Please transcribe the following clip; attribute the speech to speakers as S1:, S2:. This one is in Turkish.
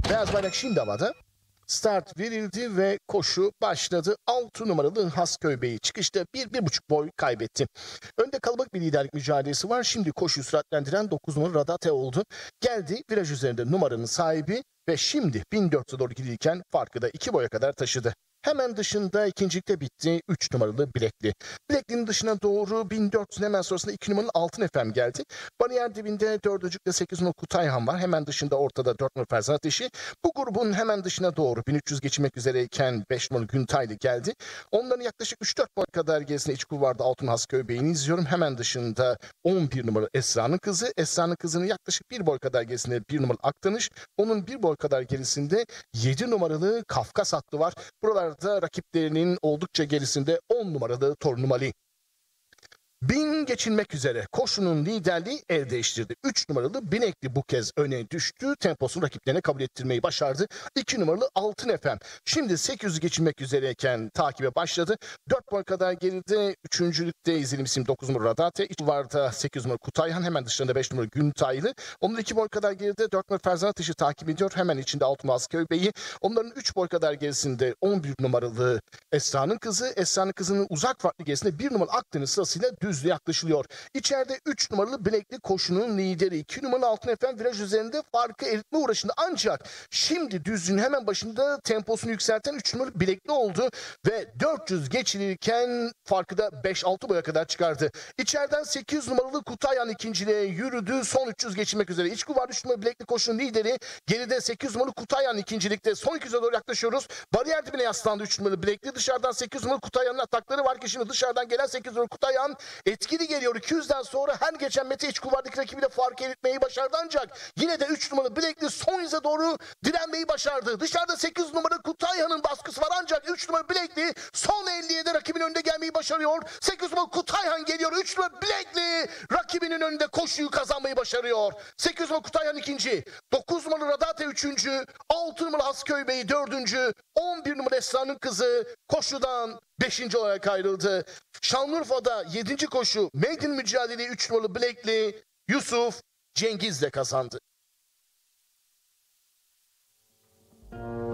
S1: Beyaz bayrak şimdi havada. Start verildi ve koşu başladı. 6 numaralı Hasköy Bey'i çıkışta 1-1,5 boy kaybetti. Önde kalabalık bir liderlik mücadelesi var. Şimdi koşuyu süratlendiren 9 numaralı Radate oldu. Geldi viraj üzerinde numaranın sahibi ve şimdi 1400'e doğru gidilirken farkı da 2 boya kadar taşıdı. Hemen dışında ikincilikte bitti 3 numaralı Bilekli. Bilekli'nin dışına doğru 1400'ün hemen sonrasında 2 numaralı Altın Efem geldi. Bariyer dibinde 4'lükte 8 numaralı Kutayhan var. Hemen dışında ortada 4 numaralı Ferzan Ateşi. Bu grubun hemen dışına doğru 1300 geçilmek üzereyken 5 numaralı Güntaylı geldi. Onların yaklaşık 3-4 boy kadar gerisinde iç kulvarda Altın Hasköy Bey'ini izliyorum. Hemen dışında 11 numaralı Esra'nın kızı. Esra'nın kızının yaklaşık 1 boy kadar gerisinde 1 numaralı Aktanış. Onun 1 boy kadar gerisinde 7 numaralı Kafkas hattı var. Buralarda rakiplerinin oldukça gerisinde 10 numaralı Torunum Ali. 1000 geçilmek üzere koşunun liderliği el değiştirdi. 3 numaralı Binekli bu kez öne düştü. Temposunu rakiplerine kabul ettirmeyi başardı. 2 numaralı Altın Efem. Şimdi 800 geçilmek üzereyken takibe başladı. 4 boy kadar geride 3. izlenim isim 9 numaralı Radate. İç varda 8 numaralı Kutayhan. Hemen dışlarında 5 numaralı Güntaylı. Onun 2 boy kadar geride 4 numaralı Ferzan Ateşi takip ediyor. Hemen içinde 6 numaralı Hasköy Bey'i. Onların 3 boy kadar gerisinde 11 numaralı Esra'nın kızı. Esra'nın kızının uzak farklı gerisinde 1 numaralı Akdeniz sırasıyla düzlüğe yaklaşılıyor. İçeride 3 numaralı Bilekli koşunun lideri 2 numaralı Altın Efem viraj üzerinde farkı eritme uğraşında, ancak şimdi düzlüğün hemen başında temposunu yükselten 3 numaralı Bilekli oldu ve 400 geçilirken farkı da 5-6 boya kadar çıkardı. İçeriden 8 numaralı Kutayhan ikinciliğe yürüdü. Son 300 geçilmek üzere. İç kulvar 3 numaralı Bilekli koşunun lideri. Geride 8 numaralı Kutayhan ikincilikte. Son 200'e doğru yaklaşıyoruz. Bariyer dibine yaslandı 3 numaralı Bilekli. Dışarıdan 8 numaralı Kutayhan'ın atakları var ki şimdi dışarıdan gelen 8 numaralı Kutayhan etkili geliyor. 200'den sonra her geçen Mete iç kulvardaki rakibiyle fark eritmeyi başardı, ancak yine de 3 numaralı Bilekli son yüze doğru direnmeyi başardı. Dışarıda 8 numaralı Kutayhan'ın baskısı var, ancak 3 numaralı Bilekli son 57'de rakibin önünde gelmeyi başarıyor. 8 numaralı Kutayhan geliyor. 3 numaralı Bilekli rakibinin önünde koşuyu kazanmayı başarıyor. 8 numaralı Kutayhan ikinci. 9 numaralı Radate üçüncü. 6 numaralı Hasköy Bey dördüncü. 11 numaralı Esra'nın kızı koşudan 5. olarak ayrıldı. Şanlıurfa'da 7. koşu maiden mücadeleyi 3 numaralı Bilekli Yusuf Cengiz'le kazandı.